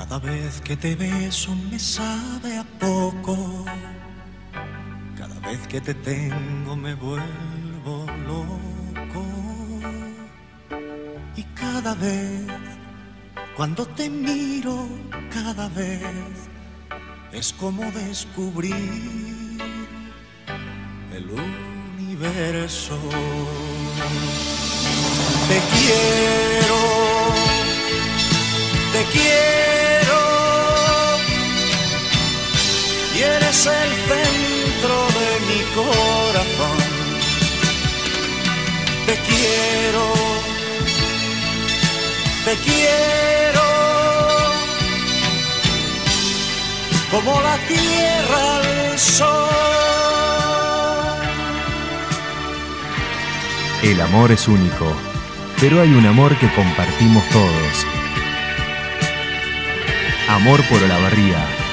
Cada vez que te beso me sabe a poco. Cada vez que te tengo me vuelvo loco. Y cada vez, cuando te miro, cada vez es como descubrir el universo. Te quiero, te quiero, y eres el centro de mi corazón. Te quiero, te quiero, como la tierra al sol. El amor es único, pero hay un amor que compartimos todos. Amor por Olavarría.